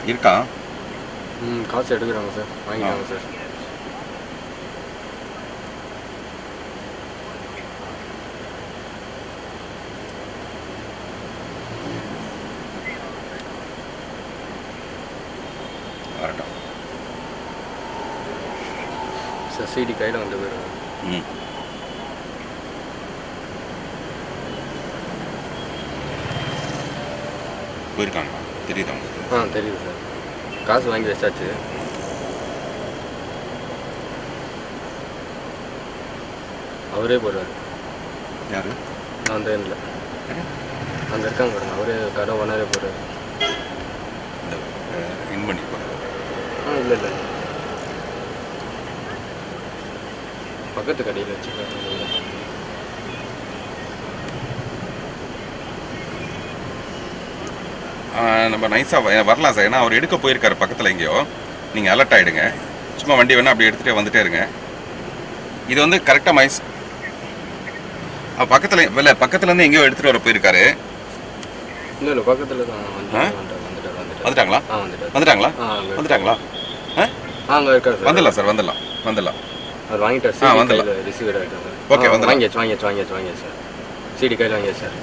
இருக்கா? காசு எடுக்கிறாங்க சார், வாங்கிட்டாங்க சார். வரட்டும் சார். சிடி கையில் வந்து போயிடுவாங்க. போயிருக்காங்க தெரியுதா உங்களுக்கு? தெரியுது சார். காசு வாங்கி வச்சாச்சு. அவரே போடுறாரு. யாரு? அந்த இல்லை, அங்கே இருக்காங்க பாருங்க, அவரே கடை ஓனரே போடுறாரு. இன் பண்ணி போடுறாரு? இல்லை இல்லை, பக்கத்து கடையில் வச்சுருக்காங்க. நம்ம நைஸாக வரலாம் சார். ஏன்னா அவர் எடுக்க போயிருக்காரு பக்கத்தில் எங்கேயோ. நீங்கள் அலர்ட் ஆகிடுங்க. சும்மா வண்டி வேணால் அப்படி எடுத்துகிட்டே வந்துட்டே இருங்க. இது வந்து கரெக்டாக மைஸ் பக்கத்தில் இல்லை, பக்கத்துலேருந்து எங்கேயோ எடுத்துகிட்டு வர போயிருக்காரு. இல்லை இல்லை, பக்கத்தில் தான் வந்துட்டாங்களா? வந்துட்டாங்களா? வந்துட்டாங்களா? அங்கே இருக்காரு சார். வந்துடலாம் சார், வந்துடலாம் வந்துடலாம். அவர் வாங்கிட்டார். வந்துடலாம். ரிசீவர் ஆகிட்டார் சார். ஓகே, வந்து வாங்கியாச்சு சார். சிடி கையில் வாங்கியாச்சு சார்.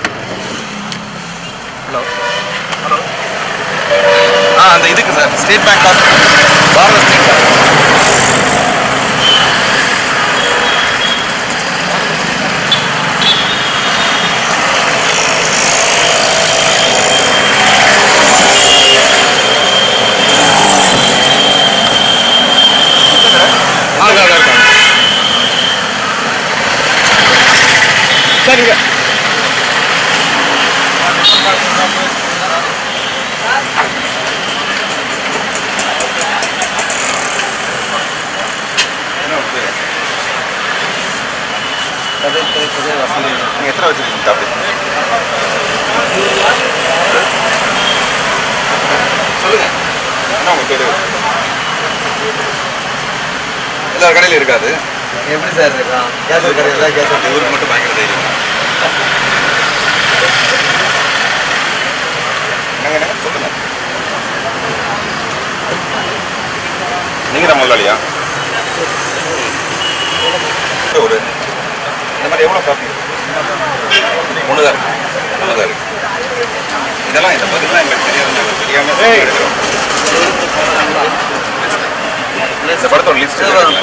Hello hello. அந்த இதுக்கு sir, state bank of Bharat state bank. சரிங்க. நீங்கள் எத்தனை வச்சுருக்கீங்க டாப்லெட்? சொல்லுங்கள். என்ன உங்கள் பேர்? எல்லா கடையிலும் இருக்காது. எப்படி சார் இருக்கான்? கேஸ் கடையில் கேஸ் ஊருக்கு மட்டும் பயங்கர தைரியம். என்னங்க சொல்லுங்கள். நீங்கள் தான் முதலாளியா? ஒரு இந்த மாதிரி எவ்வளோ ப்ராஃபிட்? ஒன்று தான் இருக்கு. இதெல்லாம் இந்த பதிலாம் எங்களுக்கு தெரியாது. தெரியாமல் எடுக்கிறோம். இந்த படத்தோட லிஸ்ட்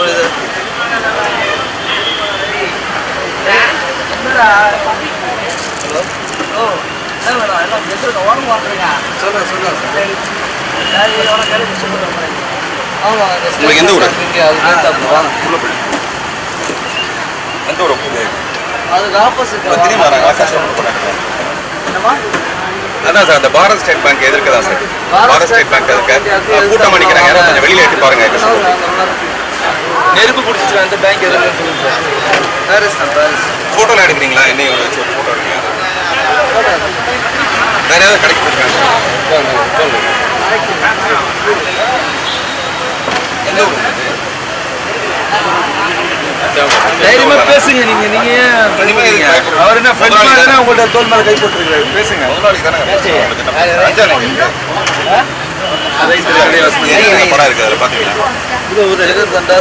உங்களுக்கு எந்த ஊர்? எந்த ஊர்? அதுக்கு ஆப்போசிட் தெரியுமா? அதான் சார், அந்த பாரத் ஸ்டேட் பேங்க் எதிர்க்கு தான் சார். பாரத் ஸ்டேட் பேங்க் எதிர்க்க கூட்டம் அடிக்கிறாங்க. யாரும் கொஞ்சம் வெளியில் எட்டி பாருங்க. நெருப்பு பிடிச்சிச்சு அந்த பேங்க் எதுன்னு சொல்லுங்க சார். பாரிஸ் தான், பாரிஸ். ஃபோட்டோலாம் எடுக்கிறீங்களா? என்னையும் வச்சு ஒரு ஃபோட்டோ எடுங்க. வேற ஏதாவது கடைக்கு போயிருக்காங்க? எந்த ஊர்? தைரியமா பேசுங்க. நீங்க அவர் என்ன ஃப்ரெண்ட் உங்கள்ட்ட தோல் மேல கை போட்டுருக்காரு. பேசுங்க. முதலாளி தானே படம் இருக்கு, அதில் பார்த்தீங்களா? இது ஒரு தண்டா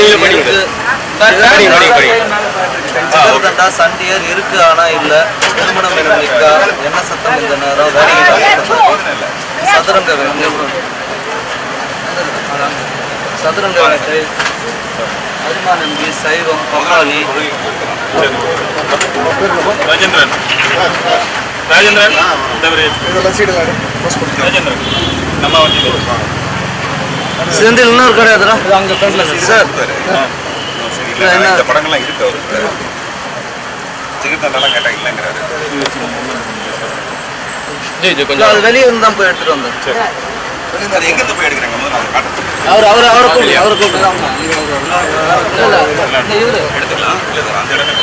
சண்டியர் இருக்கு, ஆனா இல்ல. திருமணம் இருக்கா? என்ன சத்தம் இந்த நேரம்? சதுரங்க சதுரங்க அருமா நம்பி சைவம் பங்காளி ராஜேந்திரன் நம்ம வண்டி செந்தில் இன்னொரு கடை அதுரா அங்க ஃப்ரண்ட்ல சார். இந்த படங்கள்லாம் இருக்கு அவருக்கு. சிகிச்சைலாம் கேட்டால் இல்லைங்கிறாரு. அது வெளியே இருந்து தான் போய் எடுத்துட்டு வந்தேன். அது எங்கேருந்து போய் எடுக்கிறாங்க? முதல்ல அதை காட்ட அவரை கூப்பிட்டு எடுத்துக்கலாம். இல்லை சார், அந்த இடமே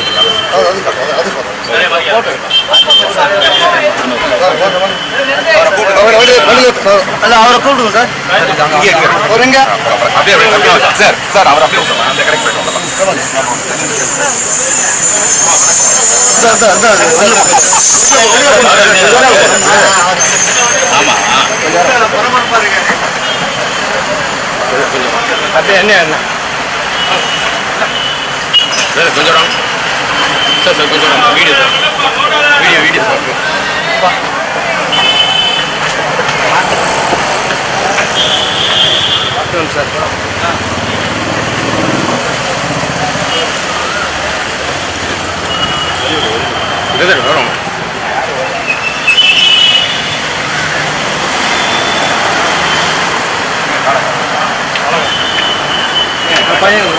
அவரை கூப்பிடுங்க சார். அப்படியே சார் சார் அவர் அப்படியே அந்த கடைக்கு போயிட்டு வரலாம். ஆமா அப்படியே என்ன சார் கொஞ்சம் சார் கொஞ்சம் video sir video sir sir இல்லை சார் வரும் பையன்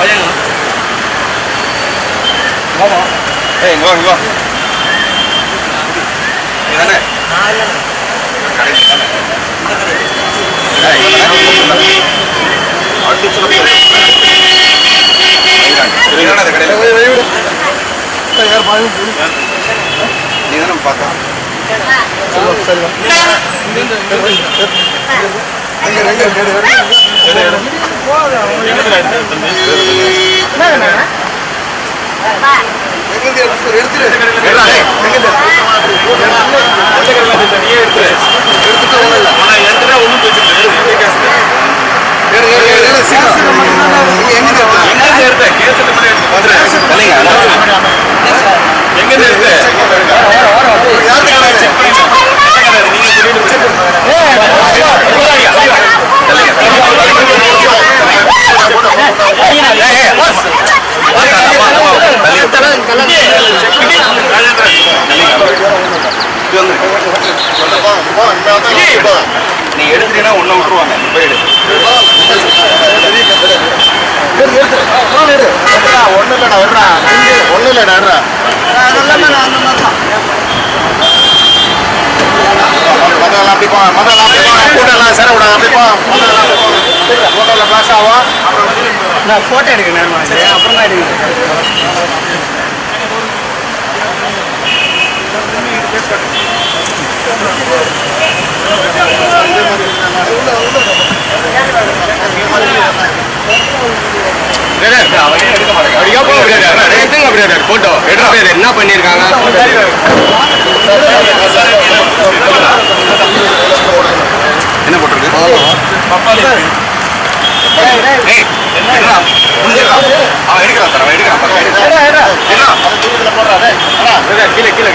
ஏய் இங்க வா இதானே கடையில் தானே நீ தானே பார்த்தா நீ எடுத்துட்டீங்கன்னா ஒன்றை விட்டுருவாங்க போய் எடு ஒன்றும் இல்லைடா விடுறா ஒன்றும் இல்லைடா முதல்ல அப்படி போ முதல்ல அப்படி போ கூட்டெல்லாம் சேர விடாது அப்படி போ முதல்ல ஃபோட்டோவில் ஃப்ளாஷ் ஆகும் நான் ஃபோட்டோ எடுக்க நேரமா அப்புறம் தான் எடுக்கிறேன் போட்டோ என்ன பண்ணிருக்காங்க என்ன போட்டிருக்கு அவன் எடுக்கிறான் சார் அவன் எடுக்கிறான் கீழே கீழே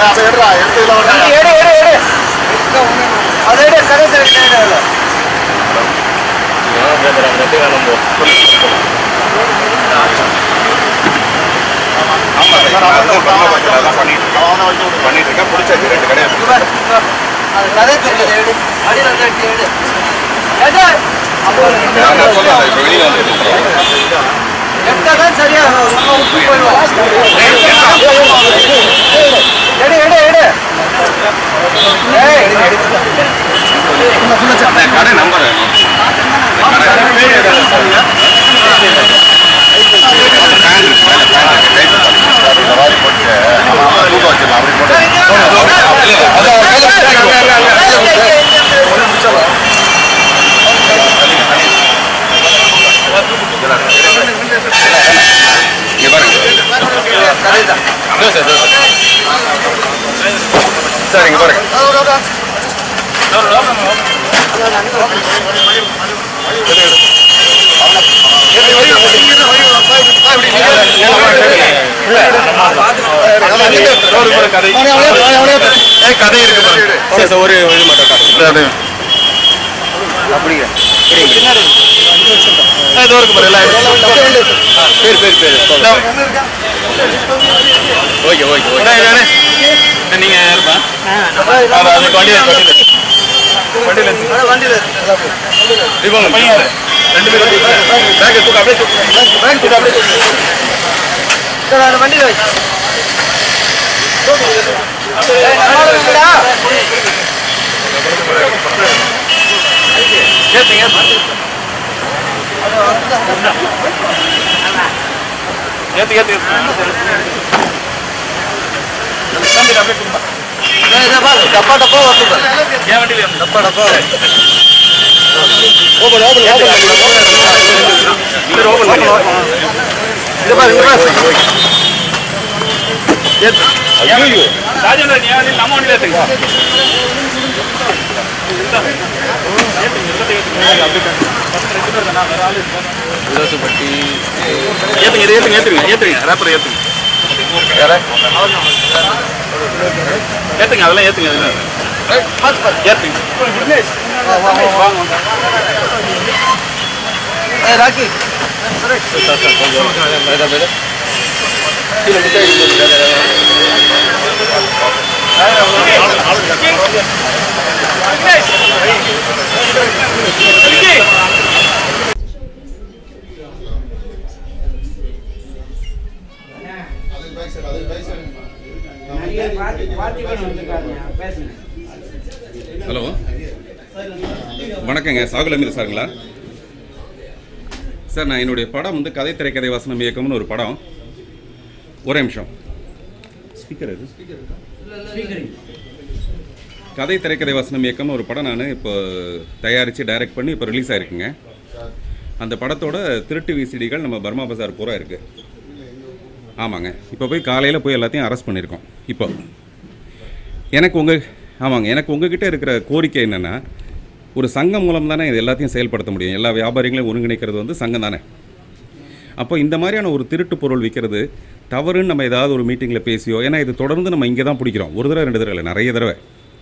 பண்ணிட்டு இருக்கேன் பிடிச்சாச்சு 2 கடையை நான் சொல்லுவேன் இப்போ வெளியில் வந்து சரியா கடை நம்பர் சார் இங்க பாருங்க கதை இருக்கு ஒரு இது மட்டும் கதை அப்படிங்க ஓகே ஓகே ஓகே நீங்க இருப்பா ரெண்டு பேரும் வண்டியில் டப்பா டப்பா வந்து ஏன் வண்டியில டப்பா டப்பா ஓபன் ஓபன் ஓபன் இது பாருங்க ஐயோ ராஜேந்திரன் நீ வந்து நம்ம வண்டியில ஏத்துங்க இந்த ஏத்துங்க உதாசுப்பட்டி ஏத்துங்க ரேப்பர் ஏத்துங்க அதெல்லாம் ஏத்துங்க ராக்கி ஹலோ வணக்கங்க, சாகுல் அமீர் சாருங்களா? சார், நான் என்னுடைய படம் வந்து கதை திரைக்கதை வசனம் இயக்கம்னு ஒரு படம். ஒரே நிமிஷம். ஸ்பீக்கர் இது கதை திரைக்கதை வசனம் இயக்கம்னு ஒரு படம் நான் இப்போ தயாரித்து டைரக்ட் பண்ணி இப்போ ரிலீஸ் ஆகிருக்குங்க. அந்த படத்தோட திருட்டு விசிடிகள் நம்ம பர்மா பஜார் பூரா இருக்குது. ஆமாங்க, இப்போ போய் காலையில் போய் எல்லாத்தையும் அரெஸ்ட் பண்ணியிருக்கோம். இப்போ எனக்கு உங்ககிட்ட இருக்கிற கோரிக்கை என்னென்னா, ஒரு சங்கம் மூலம் தானே இது எல்லாத்தையும் செயல்படுத்த முடியும். எல்லா வியாபாரிகளையும் ஒருங்கிணைக்கிறது வந்து சங்கம் தானே. அப்போ இந்த மாதிரியான ஒரு திருட்டு பொருள் விற்கிறது தவறுன்னு நம்ம ஏதாவது ஒரு மீட்டிங்கில் பேசியோ, ஏன்னா இது தொடர்ந்து நம்ம இங்கே தான் பிடிக்கிறோம். ஒரு தடவை 2 தடவை இல்லை, நிறைய தடவை.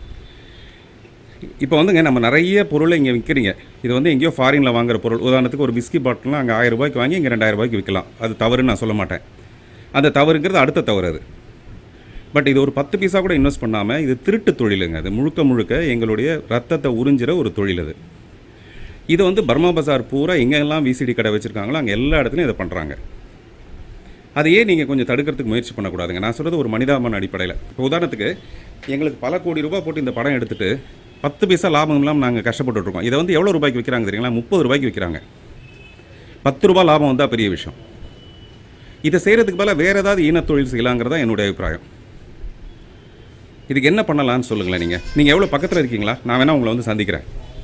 இப்போ வந்துங்க நம்ம நிறைய பொருளை இங்கே விற்கிறீங்க. இது வந்து எங்கேயோ ஃபாரினில் வாங்குற பொருள். உதாரணத்துக்கு ஒரு விஸ்கி பாட்டிலாம் அங்கே 1000 ரூபாய்க்கு வாங்கி இங்கே 2000 ரூபாய்க்கு விற்கலாம். அது தவறுன்னு நான் சொல்ல மாட்டேன். அந்த தவறுங்கிறது அடுத்த தவறு அது. பட் இது ஒரு 10 பைசா கூட இன்வெஸ்ட் பண்ணாமல் இது திருட்டு தொழிலுங்க. அது முழுக்க எங்களுடைய ரத்தத்தை உறிஞ்சிற ஒரு தொழில் அது. இது வந்து பர்மா பஜார் பூரா எங்கெல்லாம் விசிடி கடை வச்சுருக்காங்களோ அங்கே எல்லா இடத்துலையும் இதை பண்ணுறாங்க. அதையே நீங்கள் கொஞ்சம் தடுக்கிறதுக்கு முயற்சி பண்ணக்கூடாதுங்க. நான் சொல்கிறது ஒரு மனிதாபமான அடிப்படையில். இப்போ உதாரணத்துக்கு எங்களுக்கு பல கோடி ரூபாய் போட்டு இந்த படம் எடுத்துகிட்டு 10 பைசா லாபம் இல்லாமல் நாங்கள் கஷ்டப்பட்டுருக்கோம். இதை வந்து எவ்வளோ ரூபாய்க்கு விற்கிறாங்க தெரியுங்களா? 30 ரூபாய்க்கு விற்கிறாங்க. 10 ரூபா லாபம் வந்தால் பெரிய விஷயம். இதை செய்கிறதுக்கு பதிலாக வேறு ஏதாவது ஈனத்தொழில் செய்யலாங்கிறதா என்னுடைய அபிப்பிராயம். இதுக்கு என்ன பண்ணலான்னு சொல்லுங்களேன். நீங்கள் எவ்வளோ பக்கத்தில் இருக்கீங்களா? நான் வேணால் உங்களை வந்து சந்திக்கிறேன்.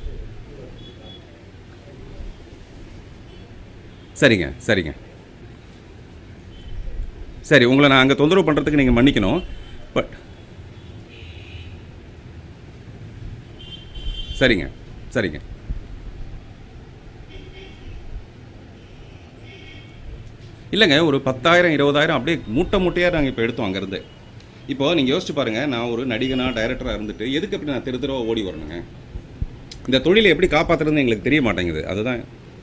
சரிங்க. சரி, உங்களை நான் அங்கே தொந்தரவு பண்ணுறதுக்கு நீங்கள் மன்னிக்கணும். பட் சரிங்க. இல்லைங்க, ஒரு 10,000 20,000 அப்படியே மூட்டையாக நாங்கள் இப்போ எடுத்தோம் அங்கேருந்து. இப்போ நீங்கள் யோசிச்சு பாருங்கள், நான் ஒரு நடிகனாக டைரக்டராக இருந்துட்டு எதுக்கு எப்படி நான் தெருவா ஓடி வரணுங்க? இந்த தொழிலை எப்படி காப்பாற்றுறதுன்னு எங்களுக்கு தெரிய மாட்டேங்குது. அதுதான்.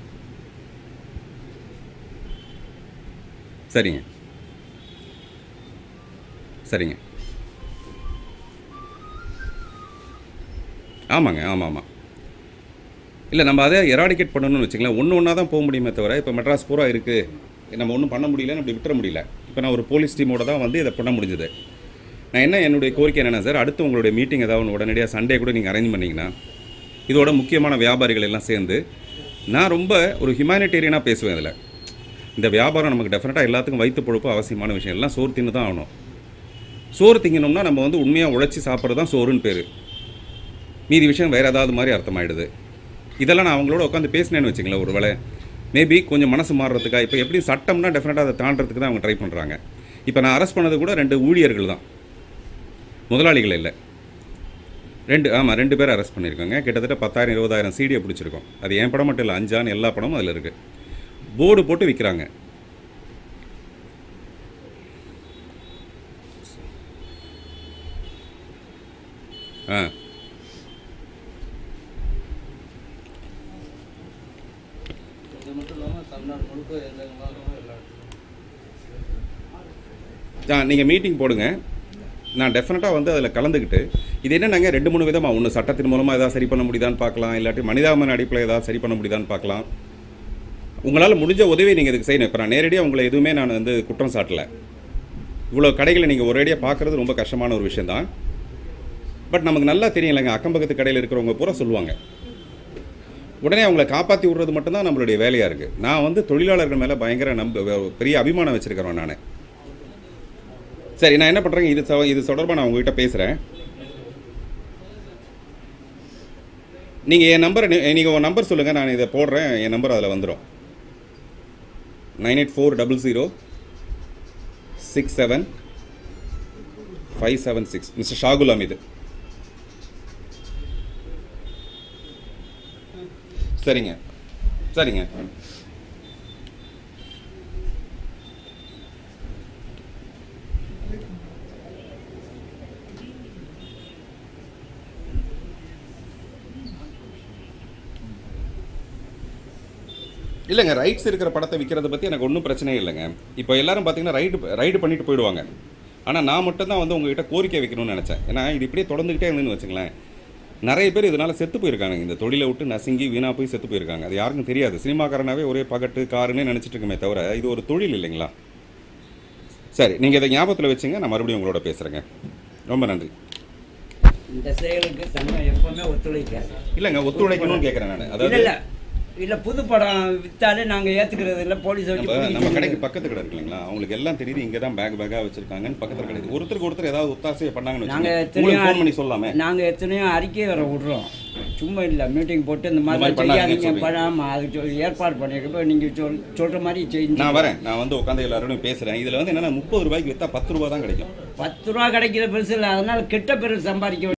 சரிங்க. ஆமாம். இல்லை, நம்ம அதை எராடிகேட் பண்ணணும்னு வச்சுங்களேன். ஒன்றா தான் போக முடியுமே தவிர, இப்போ மெட்ராஸ் பூரா இருக்குது, நம்ம ஒன்றும் பண்ண முடியலன்னு அப்படி விட்டுற முடியல. இப்போ நான் ஒரு போலீஸ் டீமோட தான் வந்து இதை பண்ண முடிஞ்சது. என்னுடைய கோரிக்கை என்னென்னா சார், அடுத்து உங்களுடைய மீட்டிங் ஏதாவது உடனடியாக சண்டே கூட நீங்கள் அரேஞ்ச் பண்ணிங்கன்னா, இதோட முக்கியமான வியாபாரிகள் எல்லாம் சேர்ந்து நான் ரொம்ப ஒரு ஹியூமனிடேரியனாக பேசுவேன். இதில் இந்த வியாபாரம் நமக்கு டெஃபினட்டாக எல்லாத்துக்கும் வயிற்று பொழுப்பு அவசியமான விஷயம். எல்லாம் சோறு தின்னு தான் ஆகணும். சோறு திங்கணும்னா நம்ம வந்து உண்மையாக உழைச்சி சாப்பிட்றது தான் சோறுன்னு பேர். மீதி விஷயம் வேறு ஏதாவது மாதிரி அர்த்தமாயிடுது. இதெல்லாம் நான் அவங்களோட உட்காந்து பேசினேன்னு வச்சுங்களேன், ஒரு வேளை மேபி கொஞ்சம் மனசு மாறுறதுக்காக. இப்போ எப்படி சட்டம்னா டெஃபினட்டாக அதை தாண்டறதுக்கு தான் அவங்க ட்ரை பண்ணுறாங்க. இப்போ நான் அரெஸ்ட் பண்ணது கூட 2 ஊழியர்கள் தான், முதலாளிகள் இல்லை. 2 பேர் அரெஸ்ட் பண்ணியிருக்காங்க. கிட்டத்தட்ட 10,000 20,000 சீடியை பிடிச்சிருக்கோம். அது என் படம் மட்டும் இல்லை, 5 எல்லா படமும் அதில் இருக்குது. போர்டு போட்டு விற்கிறாங்க. நீங்கள் மீட்டிங் போடுங்க, நான் டெஃபினட்டாக வந்து அதில் கலந்துக்கிட்டு, இது என்னன்னாங்க 2-3 விதமாக, ஒன்று சட்டத்தின் மூலமாக ஏதாவது சரி பண்ண முடியுதான்னு பார்க்கலாம், இல்லாட்டி மனிதாபிமான அடிப்படையில் ஏதாவது சரி பண்ண முடியுதான்னு பார்க்கலாம். உங்களால் முடிஞ்ச உதவியை நீங்கள் இதுக்கு செய்யணும். இப்போ நான் நேரடியாக உங்களை எதுவுமே நான் வந்து குற்றம் சாட்டலை. இவ்வளோ கடைகளை நீங்கள் ஒரேடியாக பார்க்குறது ரொம்ப கஷ்டமான ஒரு விஷயம் தான். பட் நமக்கு நல்லா தெரியும் இல்லைங்க, அக்கம்பக்கத்து கடையில் இருக்கிறவங்க பூரா சொல்லுவாங்க. உடனே அவங்கள காப்பாற்றி விடுறது மட்டும்தான் நம்மளுடைய வேலையாக இருக்குது. நான் வந்து தொழிலாளர்கள் மேலே பயங்கர பெரிய அபிமானம் வச்சுருக்கிறேன் நான். சரி, நான் என்ன பண்ணுறேங்க, இது தொடர்பாக நான் உங்ககிட்ட பேசுகிறேன். நீங்கள் என் நம்பரை நீங்கள் உங்கள் நம்பர் சொல்லுங்கள், நான் இதை போடுறேன். என் நம்பர் அதில் வந்துடும். 9840067576 மிஸ்டர் ஷாகுல் அமீது. சரிங்க. சரிங்க. இல்லைங்க, ரைட்ஸ் இருக்கிற படத்தை விற்கிறத பற்றி எனக்கு ஒன்றும் பிரச்சனையே இல்லைங்க. இப்போ எல்லாரும் பார்த்தீங்கன்னா ரைடு பண்ணிட்டு போயிடுவாங்க. ஆனால் நான் மட்டும் தான் வந்து உங்ககிட்ட கோரிக்கை வைக்கணும்னு நினச்சேன். ஏன்னா இது இப்படியே தொடர்ந்துக்கிட்டே இருந்துன்னு வச்சுங்களேன், நிறைய பேர் இதனால் செத்து போயிருக்காங்க. இந்த தொழிலை விட்டு நசுங்கி வீணாக போய் செத்து போயிருக்காங்க. அது யாருக்கும் தெரியாது. சினிமாக்காரனாவே ஒரே பகட்டு காருன்னு நினச்சிட்டு இருக்குமே தவிர இது ஒரு தொழில் இல்லைங்களா? சரி, நீங்கள் இதை ஞாபகத்தில் வச்சுங்க. நான் மறுபடியும் உங்களோட பேசுகிறேங்க. ரொம்ப நன்றி. இந்த செயலுக்கு சங்கம் எப்பவுமே ஒத்துழைக்காது. இல்லைங்க, ஒத்துழைக்கணும்னு கேட்குறேன் நான். அதாவது இல்லை புது படம் விற்றாலே நாங்கள் ஏற்றுக்கிறது இல்லை. போலீஸ் நம்ம கடைக்கு பக்கத்து கடை இருக்கு இல்லைங்களா, அவங்களுக்கு எல்லாம் தெரியுது இங்கே தான் பேக்காக வச்சிருக்காங்கன்னு. பக்கத்தில் கடை ஒருத்தருக்கு ஒருத்தர் ஏதாவது ஒத்தாசையை பண்ணாங்கன்னு வச்சுக்கோங்க, ஃபோன் பண்ணி சொல்லாமே. நாங்கள் எத்தனையோ அறிக்கை வர விட்றோம். சும்மா இல்லை, மீட்டிங் போட்டு இந்த மாதிரி செய்யாதீங்க பண்ணாமல் அதுக்கு ஏற்பாடு பண்ணியிருக்கப்போ நீங்கள் சொல்கிற மாதிரி செஞ்சு நான் வரேன். நான் வந்து உட்காந்து எல்லாரோடையும் பேசுகிறேன். இதில் வந்து என்னென்னா 30 ரூபாய்க்கு விற்றா 10 ரூபா தான் கிடைக்கும். 10 ரூபா கிடைக்கிற பெருசு இல்லை. அதனால் கெட்ட பெருசு சம்பாதிக்க